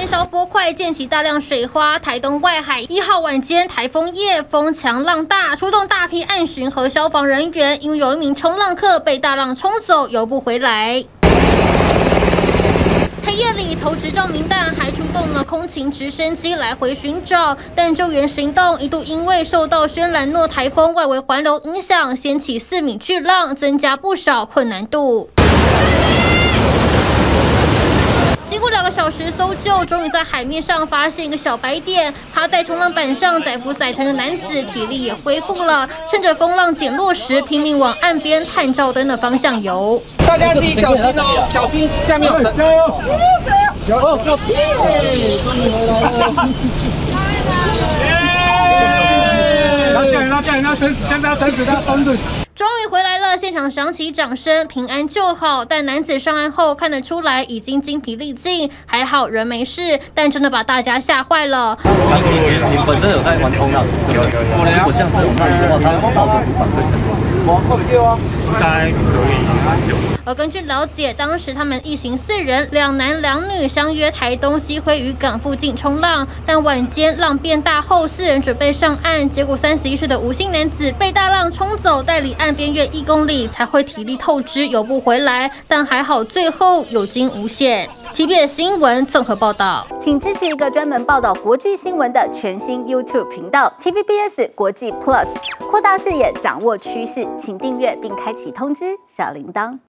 消波块溅起大量水花，台东外海1号晚间台风夜，风强浪大，出动大批岸巡和消防人员，因为有一名冲浪客被大浪冲走，游不回来。 黑夜里，投掷照明弹还出动了空勤直升机来回寻找，但救援行动一度因为受到轩岚诺台风外围环流影响，掀起4米巨浪，增加不少困难度。 经过2个小时搜救，终于在海面上发现一个小白点。趴在冲浪板上载浮载沉的男子体力也恢复了，趁着风浪减弱时，拼命往岸边探照灯的方向游。 大家自己小心哦，小心下面有人。加油！哦，终于回来了！拉下来，先不要整死他，绳子。 终于回来了，现场响起掌声，平安就好。但男子上岸后看得出来已经精疲力尽，还好人没事，但真的把大家吓坏了。 你本身有在玩冲浪？有。如果像这种浪的话，他保证无法对成功。应该可以。 而根据了解，当时他们一行4人，2男2女相约台东基辉渔港附近冲浪，但晚间浪变大后，4人准备上岸，结果31岁的吴姓男子被大浪冲走，带离岸边约1公里，才会体力透支，游不回来。但还好，最后有惊无险。TBS 新闻综合报道， 请支持一个专门报道国际新闻的全新 YouTube 频道 TVBS 国际 Plus， 扩大视野，掌握趋势，请订阅并开启通知小铃铛。